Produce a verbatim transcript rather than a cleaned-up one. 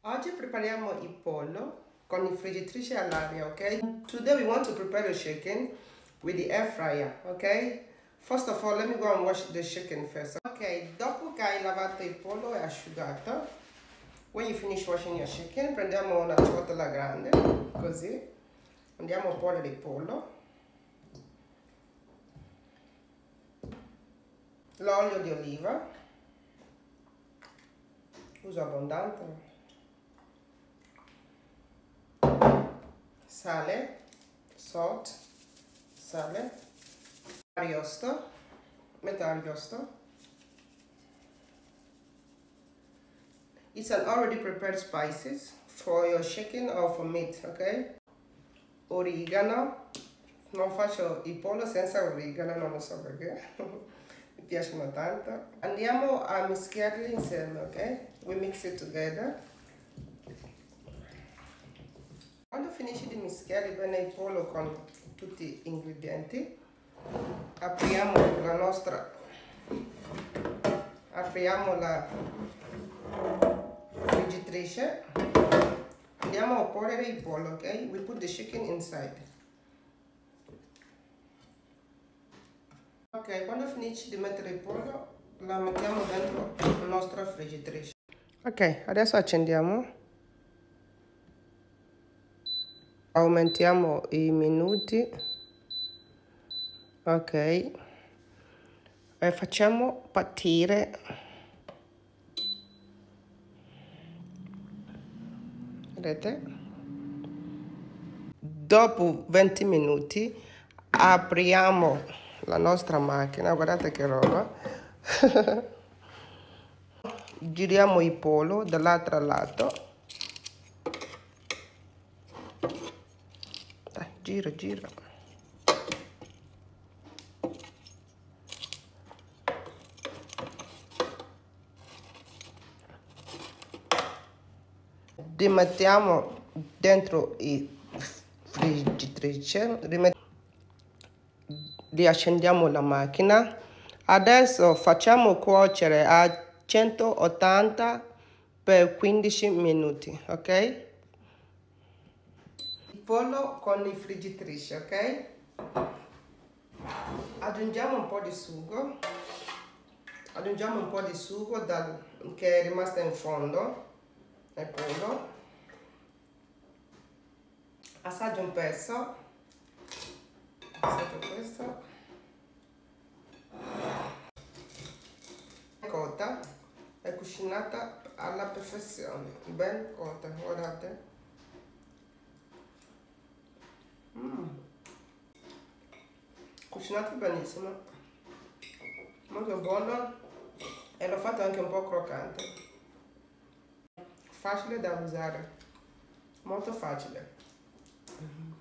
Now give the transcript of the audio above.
Oggi prepariamo il pollo con il friggitrice all'aria, ok? Today we want to prepare the chicken with the air fryer, ok? First of all, let me go and wash the chicken first. Ok, dopo che hai lavato il pollo e asciugato, when you finish washing your chicken, prendiamo una ciotola grande, così, andiamo a porre il pollo, l'olio di oliva, uso abbondante, sale, salt, sale, ariosto, metà ariosto. It's an already prepared spices for your chicken or for meat, ok? Origano, non faccio il pollo senza origano, non lo so perché, mi piacciono tanto. Andiamo a mischiarli insieme, ok? We mix it together. Quando finisci di mischiare bene il pollo con tutti gli ingredienti, apriamo la nostra, apriamo la friggitrice, andiamo a porre il pollo, ok? We put the chicken inside. Ok, quando finisci di mettere il pollo, la mettiamo dentro la nostra friggitrice. Ok, adesso accendiamo. Aumentiamo i minuti, ok, e facciamo partire, vedete? Dopo venti minuti apriamo la nostra macchina, guardate che roba, giriamo il pollo dall'altro lato. Gira, gira. Rimettiamo dentro il friggitrice, riaccendiamo la macchina. Adesso facciamo cuocere a centottanta per quindici minuti, ok? Pollo con il friggitrice, ok? Aggiungiamo un po' di sugo, aggiungiamo un po' di sugo dal, che è rimasta in fondo nel pollo, assaggio un pezzo, assaggio questo, è cotta, è cucinata alla perfezione, ben cotta, guardate. Mm. Cucinato benissimo, molto buono e l'ho fatto anche un po' croccante, facile da usare, molto facile.